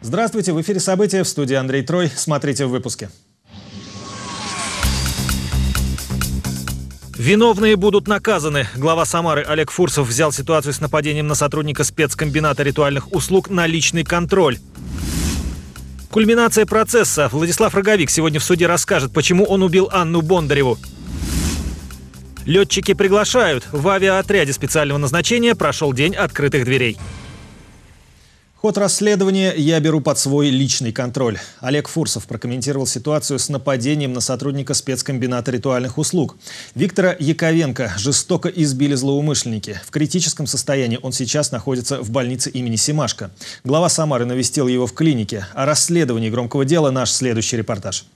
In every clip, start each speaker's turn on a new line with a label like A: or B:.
A: Здравствуйте, в эфире «События», в студии Андрей Трой. Смотрите в выпуске. Виновные будут наказаны. Глава Самары Олег Фурсов взял ситуацию с нападением на сотрудника спецкомбината ритуальных услуг на личный контроль. Кульминация процесса. Владислав Роговик сегодня в суде расскажет, почему он убил Анну Бондареву. Летчики приглашают. В авиаотряде специального назначения прошел день открытых дверей. Ход расследования я беру под свой личный контроль. Олег Фурсов прокомментировал ситуацию с нападением на сотрудника спецкомбината ритуальных услуг. Виктора Яковенко жестоко избили злоумышленники. В критическом состоянии он сейчас находится в больнице имени Семашко. Глава Самары навестил его в клинике. О расследовании громкого дела наш следующий репортаж.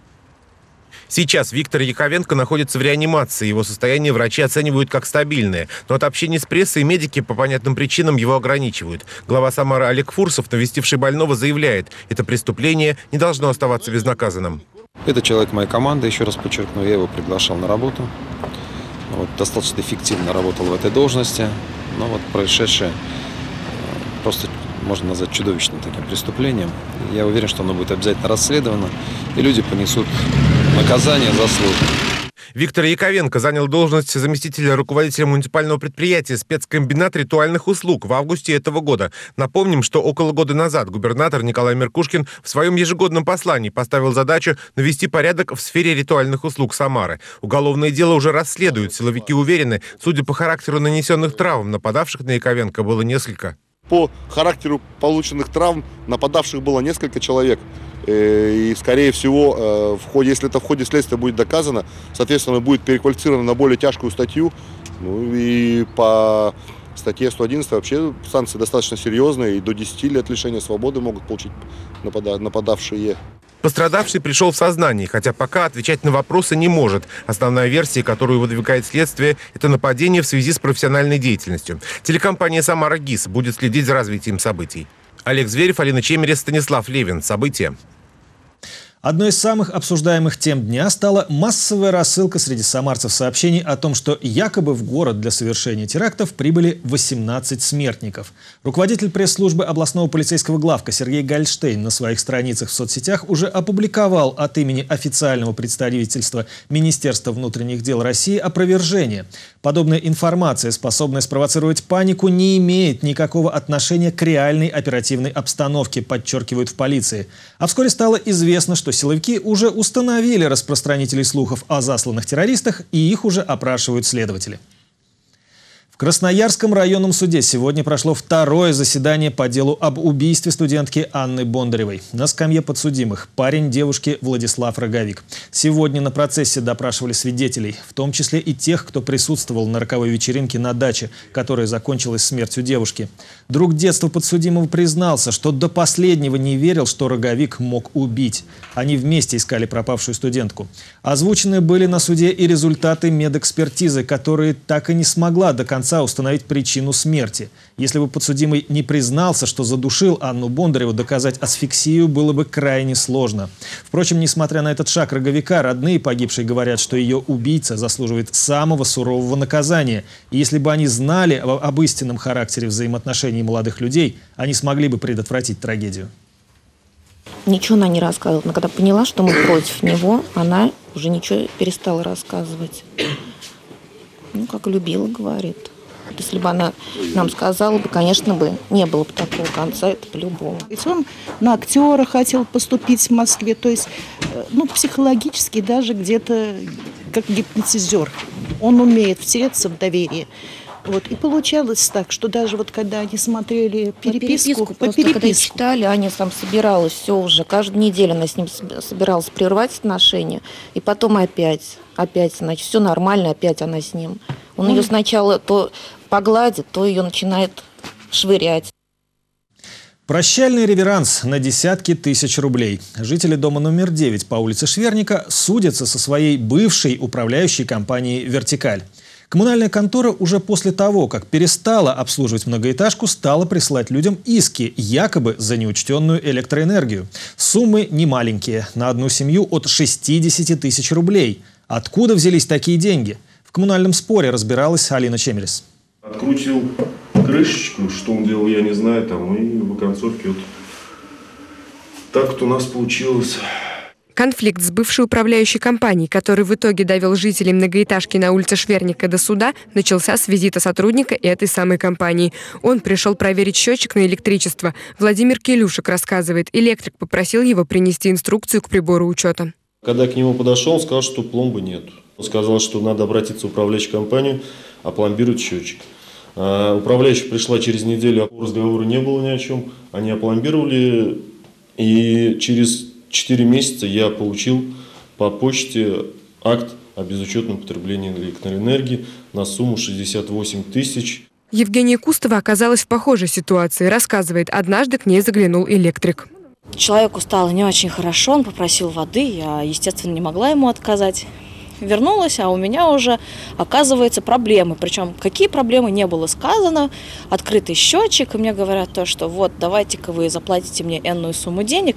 B: Сейчас Виктор Яковенко находится в реанимации. Его состояние врачи оценивают как стабильное. Но от общения с прессой медики по понятным причинам его ограничивают. Глава Самары Олег Фурсов, навестивший больного, заявляет, это преступление не должно оставаться безнаказанным.
C: Это человек моей команды, еще раз подчеркну, я его приглашал на работу. Достаточно эффективно работал в этой должности. Но происшедшее просто можно назвать чудовищным таким преступлением. Я уверен, что оно будет обязательно расследовано, и люди понесут наказание заслуженное.
B: Виктор Яковенко занял должность заместителя руководителя муниципального предприятия «Спецкомбинат ритуальных услуг» в августе этого года. Напомним, что около года назад губернатор Николай Меркушкин в своем ежегодном послании поставил задачу навести порядок в сфере ритуальных услуг Самары. Уголовное дело уже расследуют. Силовики уверены, судя по характеру нанесенных травм, нападавших на Яковенко было несколько.
D: По характеру полученных травм нападавших было несколько человек. И, скорее всего, если это в ходе следствия будет доказано, соответственно, будет переквалифицировано на более тяжкую статью. И по статье 111 вообще санкции достаточно серьезные, и до 10 лет лишения свободы могут получить нападавшие.
B: Пострадавший пришел в сознание, хотя пока отвечать на вопросы не может. Основная версия, которую выдвигает следствие, это нападение в связи с профессиональной деятельностью. Телекомпания «Самара ГИС» будет следить за развитием событий. Олег Зверев, Алина Чемерес, Станислав Левин. События.
A: Одной из самых обсуждаемых тем дня стала массовая рассылка среди самарцев сообщений о том, что якобы в город для совершения терактов прибыли 18 смертников. Руководитель пресс-службы областного полицейского главка Сергей Гальштейн на своих страницах в соцсетях уже опубликовал от имени официального представительства Министерства внутренних дел России опровержение. Подобная информация, способная спровоцировать панику, не имеет никакого отношения к реальной оперативной обстановке, подчеркивают в полиции. А вскоре стало известно, что силовики уже установили распространителей слухов о засланных террористах, и их уже опрашивают следователи. В Красноярском районном суде сегодня прошло второе заседание по делу об убийстве студентки Анны Бондаревой. На скамье подсудимых парень девушки Владислав Роговик. Сегодня на процессе допрашивали свидетелей, в том числе и тех, кто присутствовал на роковой вечеринке на даче, которая закончилась смертью девушки. Друг детства подсудимого признался, что до последнего не верил, что Роговик мог убить. Они вместе искали пропавшую студентку. Озвучены были на суде и результаты медэкспертизы, которые так и не смогла до конца установить причину смерти. Если бы подсудимый не признался, что задушил Анну Бондареву, доказать асфиксию было бы крайне сложно. Впрочем, несмотря на этот шаг Роговика, родные погибшей говорят, что ее убийца заслуживает самого сурового наказания. И если бы они знали об истинном характере взаимоотношений молодых людей, они смогли бы предотвратить трагедию.
E: Ничего она не рассказывала. Но когда поняла, что мы против него, она уже ничего перестала рассказывать. Как любила, говорит. Если бы она нам сказала бы, конечно бы, не было бы такого конца, это по-любому.
F: Он на актера хотел поступить в Москве, то есть, психологически даже где-то как гипнотизер. Он умеет втереться в доверие. И получалось так, что даже когда они смотрели переписку,
E: когда читали, Аня там собиралась все уже. Каждую неделю она с ним собиралась прервать отношения. И потом опять, значит, все нормально, опять она с ним. Он ее сначала то погладит, то ее начинает швырять.
A: Прощальный реверанс на десятки тысяч рублей. Жители дома номер 9 по улице Шверника судятся со своей бывшей управляющей компанией «Вертикаль». Коммунальная контора уже после того, как перестала обслуживать многоэтажку, стала присылать людям иски, якобы за неучтенную электроэнергию. Суммы немаленькие, на одну семью от 60 тысяч рублей. Откуда взялись такие деньги? В коммунальном споре разбиралась Алина Чемерес.
G: Открутил крышечку, что он делал, я не знаю, и в оконцовке Так вот у нас получилось.
H: Конфликт с бывшей управляющей компанией, который в итоге довел жителей многоэтажки на улице Шверника до суда, начался с визита сотрудника этой самой компании. Он пришел проверить счетчик на электричество. Владимир Келюшек рассказывает, электрик попросил его принести инструкцию к прибору учета.
G: Когда к нему подошел, он сказал, что пломбы нет. Он сказал, что надо обратиться в управляющую компанию, опломбировать счетчик. Управляющая пришла через неделю, разговора не было ни о чем. Они опломбировали, и через 4 месяца я получил по почте акт о безучетном потреблении электроэнергии на сумму 68 тысяч.
H: Евгения Кустова оказалась в похожей ситуации. Рассказывает, однажды к ней заглянул электрик.
I: Человеку стало не очень хорошо, он попросил воды, я, естественно, не могла ему отказать. Вернулась, а у меня уже, оказывается, проблемы. Причем, какие проблемы, не было сказано. Открытый счетчик, и мне говорят то, что вот, давайте-ка вы заплатите мне энную сумму денег,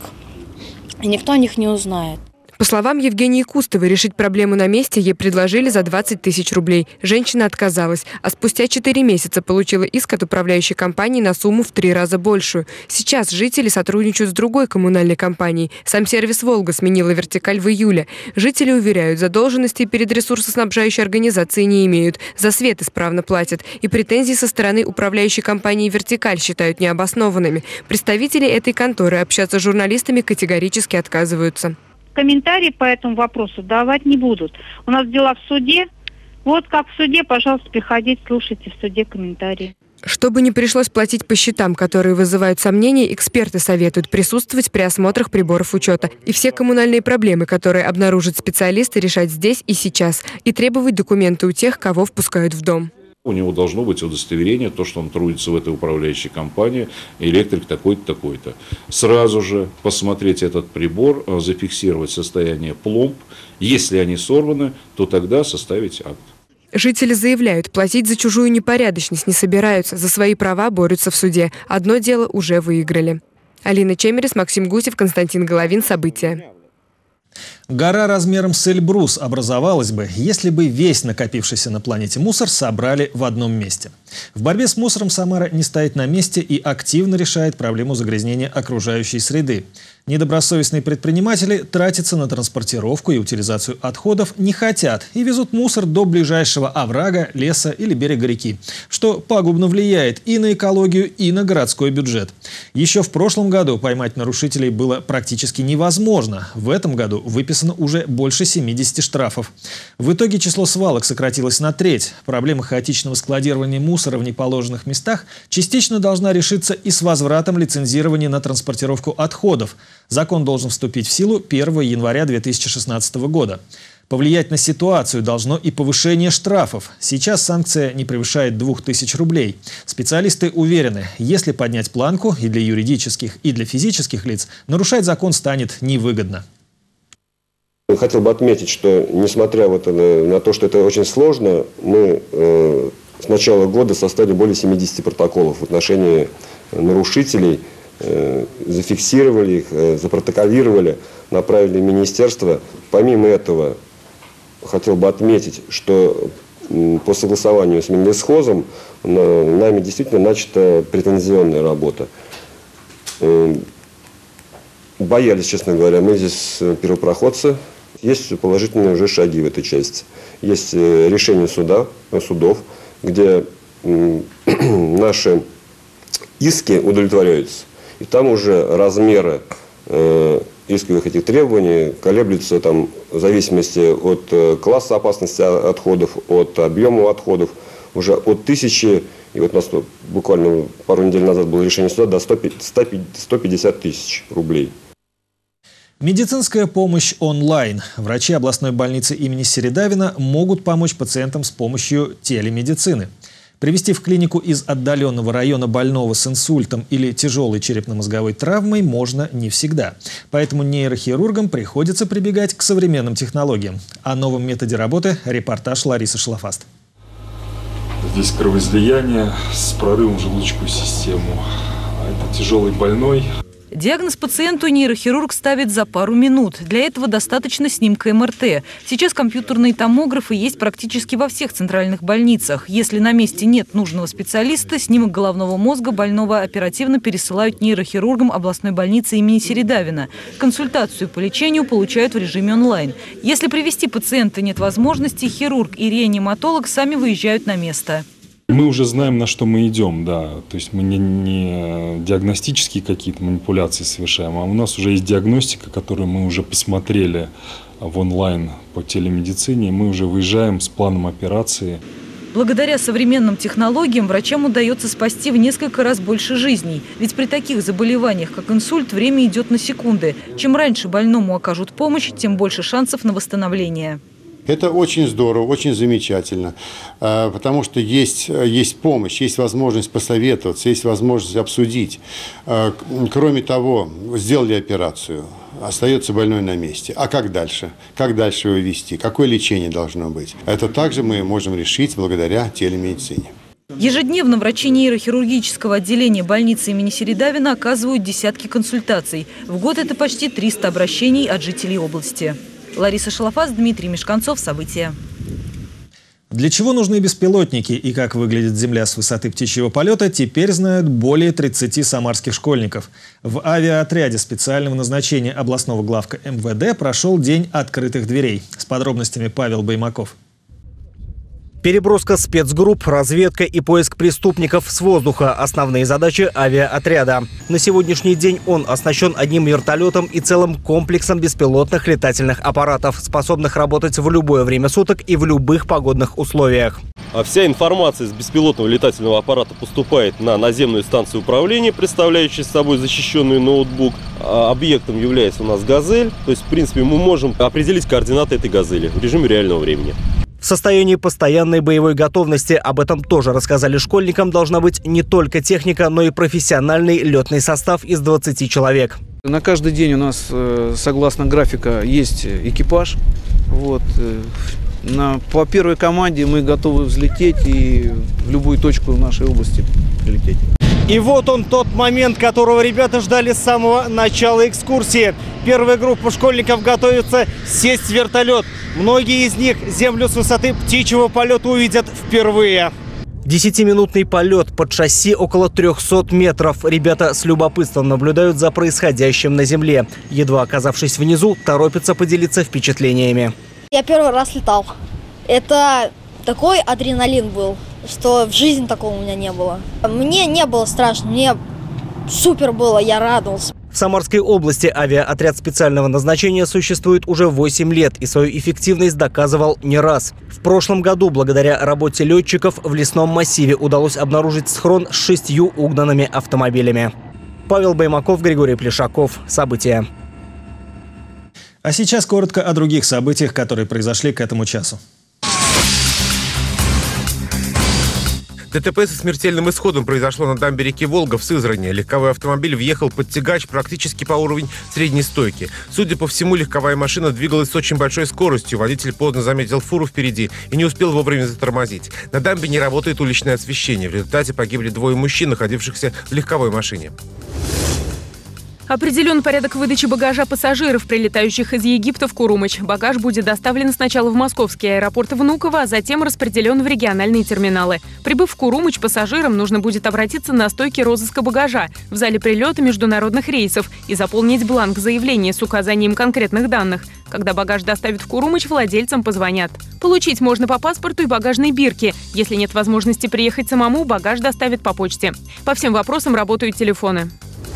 I: и никто о них не узнает.
H: По словам Евгении Кустовой, решить проблему на месте ей предложили за 20 тысяч рублей. Женщина отказалась, а спустя 4 месяца получила иск от управляющей компании на сумму в 3 раза большую. Сейчас жители сотрудничают с другой коммунальной компанией. Сам сервис «Волга» сменила вертикаль в июле. Жители уверяют, задолженности перед ресурсоснабжающей организацией не имеют. За свет исправно платят. И претензии со стороны управляющей компании «Вертикаль» считают необоснованными. Представители этой конторы общаться с журналистами категорически отказываются.
J: Комментарии по этому вопросу давать не будут. У нас дела в суде. Вот как в суде, пожалуйста, приходите, слушайте в суде комментарии.
H: Чтобы не пришлось платить по счетам, которые вызывают сомнения, эксперты советуют присутствовать при осмотрах приборов учета. И все коммунальные проблемы, которые обнаружат специалисты, решать здесь и сейчас. И требовать документы у тех, кого впускают в дом.
K: У него должно быть удостоверение, то, что он трудится в этой управляющей компании, электрик такой-то, такой-то. Сразу же посмотреть этот прибор, зафиксировать состояние пломб. Если они сорваны, то тогда составить акт.
H: Жители заявляют, платить за чужую непорядочность не собираются, за свои права борются в суде. Одно дело уже выиграли. Алина Чемерис, Максим Гусев, Константин Головин. События.
A: Гора размером с Эльбрус образовалась бы, если бы весь накопившийся на планете мусор собрали в одном месте. В борьбе с мусором Самара не стоит на месте и активно решает проблему загрязнения окружающей среды. Недобросовестные предприниматели тратятся на транспортировку и утилизацию отходов не хотят и везут мусор до ближайшего оврага, леса или берега реки, что пагубно влияет и на экологию, и на городской бюджет. Еще в прошлом году поймать нарушителей было практически невозможно. В этом году выписано уже больше 70 штрафов. В итоге число свалок сократилось на треть. Проблема хаотичного складирования мусора в неположенных местах частично должна решиться и с возвратом лицензирования на транспортировку отходов. Закон должен вступить в силу 1 января 2016 года. Повлиять на ситуацию должно и повышение штрафов. Сейчас санкция не превышает 2000 рублей. Специалисты уверены, если поднять планку и для юридических, и для физических лиц, нарушать закон станет невыгодно.
L: Хотел бы отметить, что несмотря на то, что это очень сложно, мы с начала года составили более 70 протоколов в отношении нарушителей, зафиксировали их, запротоколировали, направили в министерство. Помимо этого, хотел бы отметить, что по согласованию с Минлесхозом нами действительно начата претензионная работа. Боялись, честно говоря, мы здесь первопроходцы. Есть положительные уже шаги в этой части. Есть решение судов, где наши иски удовлетворяются. И там уже размеры исковых этих требований колеблются там, в зависимости от класса опасности отходов, от объема отходов, уже от 1000, и вот у нас буквально пару недель назад было решение суда, до 150 тысяч рублей.
A: Медицинская помощь онлайн. Врачи областной больницы имени Середавина могут помочь пациентам с помощью телемедицины. Привезти в клинику из отдаленного района больного с инсультом или тяжелой черепно-мозговой травмой можно не всегда. Поэтому нейрохирургам приходится прибегать к современным технологиям. О новом методе работы репортаж Ларисы Шлафаст.
M: Здесь кровоизлияние с прорывом в желудочковую систему. А это тяжелый больной.
N: Диагноз пациенту нейрохирург ставит за пару минут. Для этого достаточно снимка МРТ. Сейчас компьютерные томографы есть практически во всех центральных больницах. Если на месте нет нужного специалиста, снимок головного мозга больного оперативно пересылают нейрохирургам областной больницы имени Середавина. Консультацию по лечению получают в режиме онлайн. Если привести пациента нет возможности, хирург и реаниматолог сами выезжают на место.
M: Мы уже знаем, на что мы идем, да. То есть мы не диагностические какие-то манипуляции совершаем, а у нас уже есть диагностика, которую мы уже посмотрели в онлайн по телемедицине. Мы уже выезжаем с планом операции.
N: Благодаря современным технологиям врачам удается спасти в несколько раз больше жизней. Ведь при таких заболеваниях, как инсульт, время идет на секунды. Чем раньше больному окажут помощь, тем больше шансов на восстановление.
O: Это очень здорово, очень замечательно, потому что есть помощь, есть возможность посоветоваться, есть возможность обсудить. Кроме того, сделали операцию, остается больной на месте. А как дальше? Как дальше его вести? Какое лечение должно быть? Это также мы можем решить благодаря телемедицине.
N: Ежедневно врачи нейрохирургического отделения больницы имени Середавина оказывают десятки консультаций. В год это почти 300 обращений от жителей области. Лариса Шалафас, Дмитрий Мешканцов. События.
A: Для чего нужны беспилотники и как выглядит Земля с высоты птичьего полета, теперь знают более 30 самарских школьников. В авиаотряде специального назначения областного главка МВД прошел день открытых дверей. С подробностями Павел Баймаков.
P: Переброска спецгрупп, разведка и поиск преступников с воздуха – основные задачи авиаотряда. На сегодняшний день он оснащен одним вертолетом и целым комплексом беспилотных летательных аппаратов, способных работать в любое время суток и в любых погодных условиях.
Q: Вся информация с беспилотного летательного аппарата поступает на наземную станцию управления, представляющую собой защищенный ноутбук. Объектом является у нас «Газель». То есть, в принципе, мы можем определить координаты этой «Газели» в режиме реального времени.
P: В состоянии постоянной боевой готовности, об этом тоже рассказали школьникам, должна быть не только техника, но и профессиональный летный состав из 20 человек.
R: На каждый день у нас, согласно графика, есть экипаж. По первой команде мы готовы взлететь и в любую точку нашей области прилететь.
P: И вот он, тот момент, которого ребята ждали с самого начала экскурсии. Первая группа школьников готовится сесть в вертолет. Многие из них землю с высоты птичьего полета увидят впервые. 10-минутный полет под шасси около 300 метров. Ребята с любопытством наблюдают за происходящим на земле. Едва оказавшись внизу, торопятся поделиться впечатлениями.
S: Я первый раз летал. Это такой адреналин был, что в жизни такого у меня не было. Мне не было страшно, мне супер было, я радовался.
P: В Самарской области авиаотряд специального назначения существует уже 8 лет и свою эффективность доказывал не раз. В прошлом году благодаря работе летчиков в лесном массиве удалось обнаружить схрон с 6 угнанными автомобилями. Павел Баймаков, Григорий Плешаков. События.
A: А сейчас коротко о других событиях, которые произошли к этому часу.
B: ДТП со смертельным исходом произошло на дамбе реки Волга в Сызрани. Легковой автомобиль въехал под тягач практически по уровню средней стойки. Судя по всему, легковая машина двигалась с очень большой скоростью. Водитель поздно заметил фуру впереди и не успел вовремя затормозить. На дамбе не работает уличное освещение. В результате погибли 2 мужчин, находившихся в легковой машине.
H: Определен порядок выдачи багажа пассажиров, прилетающих из Египта в Курумыч. Багаж будет доставлен сначала в московский аэропорт Внуково, а затем распределен в региональные терминалы. Прибыв в Курумыч, пассажирам нужно будет обратиться на стойки розыска багажа в зале прилета международных рейсов и заполнить бланк заявления с указанием конкретных данных. Когда багаж доставят в Курумыч, владельцам позвонят. Получить можно по паспорту и багажной бирке. Если нет возможности приехать самому, багаж доставят по почте. По всем вопросам работают телефоны.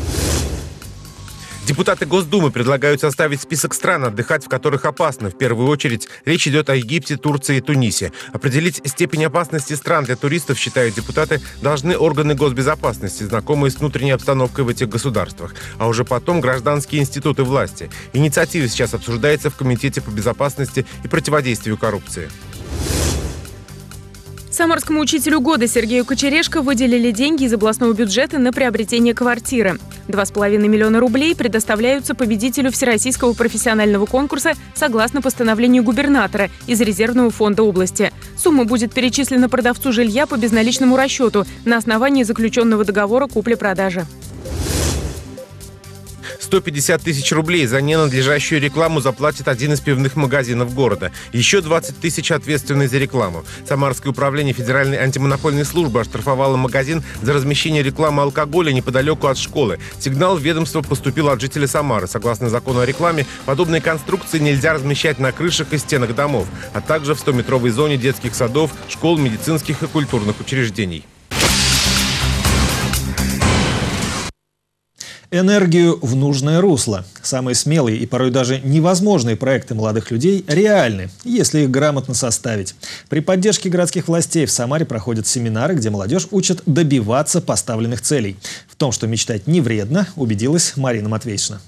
B: Депутаты Госдумы предлагают составить список стран, отдыхать в которых опасно. В первую очередь речь идет о Египте, Турции и Тунисе. Определить степень опасности стран для туристов, считают депутаты, должны органы госбезопасности, знакомые с внутренней обстановкой в этих государствах, а уже потом гражданские институты власти. Инициатива сейчас обсуждается в Комитете по безопасности и противодействию коррупции.
H: Самарскому учителю года Сергею Кочерешко выделили деньги из областного бюджета на приобретение квартиры. 2,5 миллиона рублей предоставляются победителю Всероссийского профессионального конкурса согласно постановлению губернатора из резервного фонда области. Сумма будет перечислена продавцу жилья по безналичному расчету на основании заключенного договора купли-продажи.
B: 150 тысяч рублей за ненадлежащую рекламу заплатит один из пивных магазинов города. Еще 20 тысяч ответственный за рекламу. Самарское управление Федеральной антимонопольной службы оштрафовало магазин за размещение рекламы алкоголя неподалеку от школы. Сигнал в ведомство поступил от жителя Самары. Согласно закону о рекламе, подобные конструкции нельзя размещать на крышах и стенах домов, а также в 100-метровой зоне детских садов, школ, медицинских и культурных учреждений.
A: Энергию в нужное русло. Самые смелые и порой даже невозможные проекты молодых людей реальны, если их грамотно составить. При поддержке городских властей в Самаре проходят семинары, где молодежь учат добиваться поставленных целей. В том, что мечтать не вредно, убедилась Марина Матвейшина.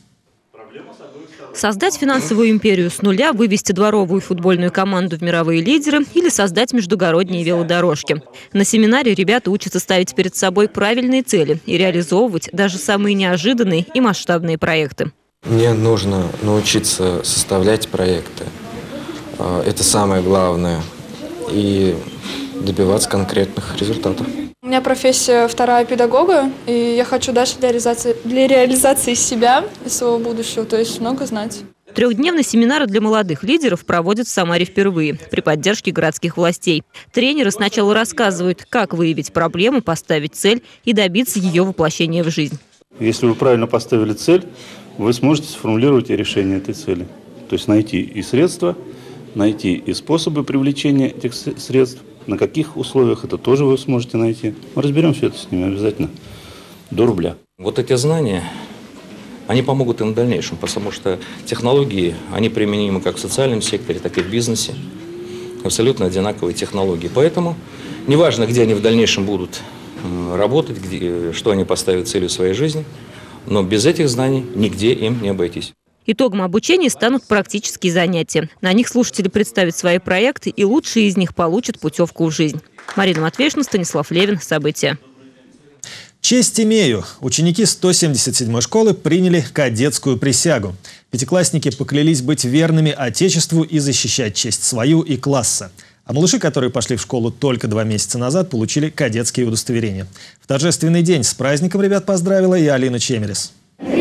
T: Создать финансовую империю с нуля, вывести дворовую футбольную команду в мировые лидеры или создать междугородние велодорожки. На семинаре ребята учатся ставить перед собой правильные цели и реализовывать даже самые неожиданные и масштабные проекты.
C: Мне нужно научиться составлять проекты. Это самое главное. И добиваться конкретных результатов.
U: У меня профессия вторая педагога, и я хочу дальше для реализации себя и своего будущего, то есть много знать.
T: Трехдневный семинар для молодых лидеров проводят в Самаре впервые при поддержке городских властей. Тренеры сначала рассказывают, как выявить проблему, поставить цель и добиться ее воплощения в жизнь.
V: Если вы правильно поставили цель, вы сможете сформулировать и решение этой цели. То есть найти и средства, найти и способы привлечения этих средств. На каких условиях это тоже вы сможете найти. Мы разберем все это с ними обязательно до рубля.
K: Вот эти знания, они помогут им в дальнейшем, потому что технологии, они применимы как в социальном секторе, так и в бизнесе. Абсолютно одинаковые технологии. Поэтому неважно, где они в дальнейшем будут работать, что они поставят целью своей жизни, но без этих знаний нигде им не обойтись.
T: Итогом обучения станут практические занятия. На них слушатели представят свои проекты, и лучшие из них получат путевку в жизнь. Марина Матвейшина, Станислав Левин. События.
A: Честь имею. Ученики 177-й школы приняли кадетскую присягу. Пятиклассники поклялись быть верными Отечеству и защищать честь свою и класса. А малыши, которые пошли в школу только 2 месяца назад, получили кадетские удостоверения. В торжественный день с праздником ребят поздравила и Алина Чемерис.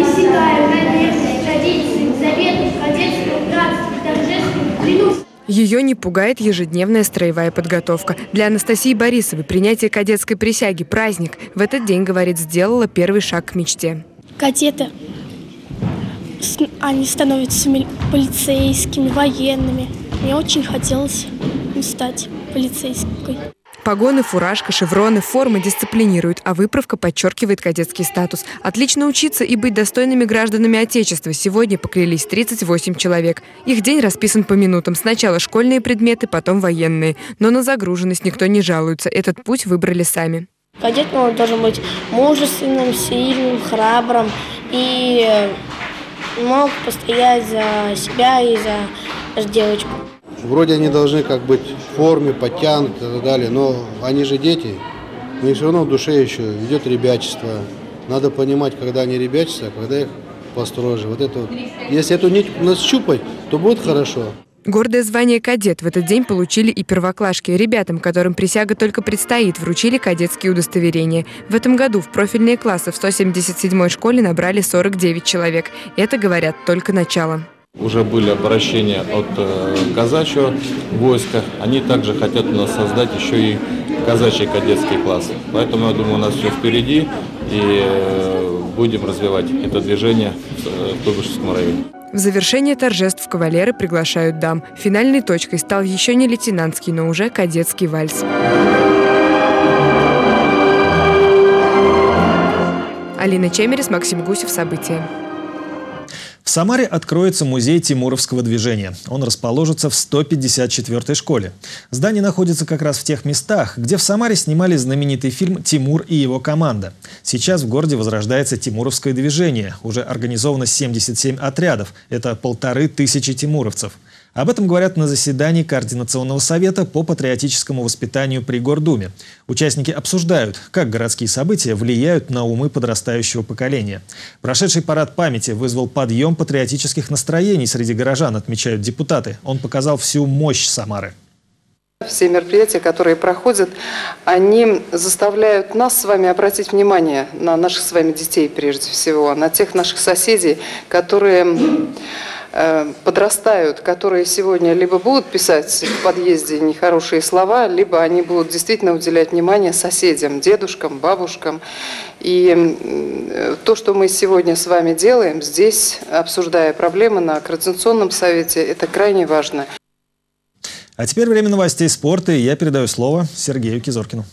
H: Ее не пугает ежедневная строевая подготовка. Для Анастасии Борисовой принятие кадетской присяги – праздник. В этот день, говорит, сделала первый шаг к мечте.
W: Кадеты, они становятся полицейскими, военными. Мне очень хотелось стать полицейской.
H: Погоны, фуражка, шевроны, формы дисциплинируют, а выправка подчеркивает кадетский статус. Отлично учиться и быть достойными гражданами Отечества. Сегодня поклялись 38 человек. Их день расписан по минутам. Сначала школьные предметы, потом военные. Но на загруженность никто не жалуется. Этот путь выбрали сами.
W: Кадет должен быть мужественным, сильным, храбрым и мог постоять за себя и за девочку.
X: Вроде они должны как быть в форме, подтянуты и так далее, но они же дети, у них все равно в душе еще идет ребячество. Надо понимать, когда они ребячатся, а когда их построже. Вот это вот. Если эту нить нащупать, то будет хорошо.
H: Гордое звание «кадет» в этот день получили и первоклашки. Ребятам, которым присяга только предстоит, вручили кадетские удостоверения. В этом году в профильные классы в 177-й школе набрали 49 человек. Это, говорят, только начало.
Y: Уже были обращения от казачьего войска. Они также хотят у нас создать еще и казачьи кадетские классы. Поэтому, я думаю, у нас все впереди. И будем развивать это движение в Куйбышевском районе.
H: В завершение торжеств кавалеры приглашают дам. Финальной точкой стал еще не лейтенантский, но уже кадетский вальс. Алина Чемерис, Максим Гусев. События.
A: В Самаре откроется музей тимуровского движения. Он расположится в 154-й школе. Здание находится как раз в тех местах, где в Самаре снимали знаменитый фильм «Тимур и его команда». Сейчас в городе возрождается тимуровское движение. Уже организовано 77 отрядов. Это 1500 тимуровцев. Об этом говорят на заседании Координационного совета по патриотическому воспитанию при Гордуме. Участники обсуждают, как городские события влияют на умы подрастающего поколения. Прошедший парад памяти вызвал подъем патриотических настроений среди горожан, отмечают депутаты. Он показал всю мощь Самары.
D: Все мероприятия, которые проходят, они заставляют нас с вами обратить внимание на наших с вами детей прежде всего, на тех наших соседей, которые подрастают, которые сегодня либо будут писать в подъезде нехорошие слова, либо они будут действительно уделять внимание соседям, дедушкам, бабушкам. И то, что мы сегодня с вами делаем здесь, обсуждая проблемы на Координационном совете, это крайне важно.
A: А теперь время новостей спорта, и я передаю слово Сергею Кизоркину.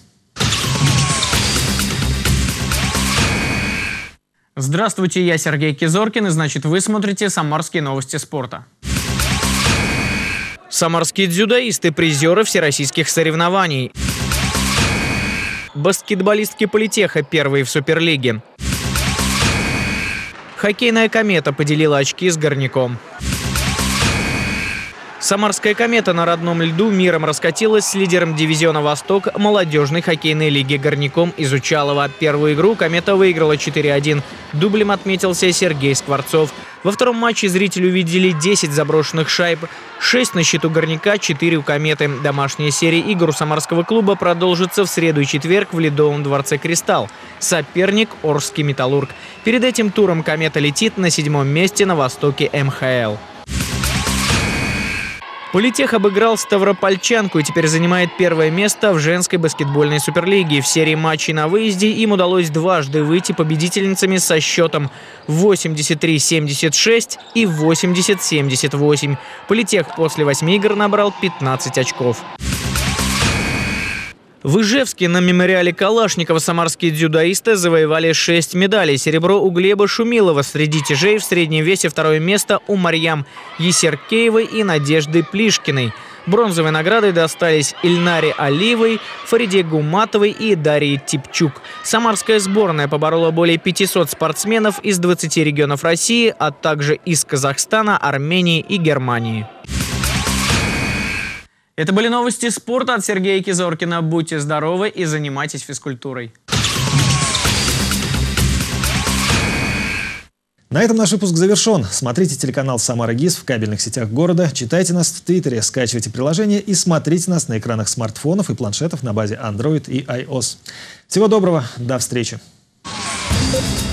E: Здравствуйте, я Сергей Кизоркин, и значит вы смотрите «Самарские новости спорта». Самарские дзюдоисты – призеры всероссийских соревнований. Баскетболистки Политеха первые в Суперлиге. Хоккейная «Комета» поделила очки с Горняком. Самарская «Комета» на родном льду миром раскатилась с лидером дивизиона «Восток» молодежной хоккейной лиги Горняком из Учалова. Первую игру «Комета» выиграла 4-1. Дублем отметился Сергей Скворцов. Во втором матче зрители увидели 10 заброшенных шайб. 6 на счету Горняка, 4 у «Кометы». Домашняя серия игр у самарского клуба продолжится в среду и четверг в Ледовом дворце «Кристалл». Соперник – Орскский «Металлург». Перед этим туром «Комета» летит на 7-м месте на Востоке МХЛ. Политех обыграл Ставропольчанку и теперь занимает первое место в женской баскетбольной суперлиге. В серии матчей на выезде им удалось дважды выйти победительницами со счетом 83-76 и 80-78. Политех после 8 игр набрал 15 очков. В Ижевске на мемориале Калашникова самарские дзюдоисты завоевали 6 медалей. Серебро у Глеба Шумилова среди тяжей, в среднем весе второе место у Марьям Есеркеевой и Надежды Плишкиной. Бронзовые награды достались Ильнаре Алиевой, Фариде Гуматовой и Дарье Типчук. Самарская сборная поборола более 500 спортсменов из 20 регионов России, а также из Казахстана, Армении и Германии. Это были новости спорта от Сергея Кизоркина. Будьте здоровы и занимайтесь физкультурой.
A: На этом наш выпуск завершен. Смотрите телеканал «Самара ГИС» в кабельных сетях города, читайте нас в Твиттере, скачивайте приложение и смотрите нас на экранах смартфонов и планшетов на базе Android и iOS. Всего доброго, до встречи!